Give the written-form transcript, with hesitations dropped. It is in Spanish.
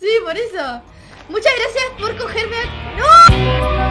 Sí, por eso. Muchas gracias por cogerme a... ¡No!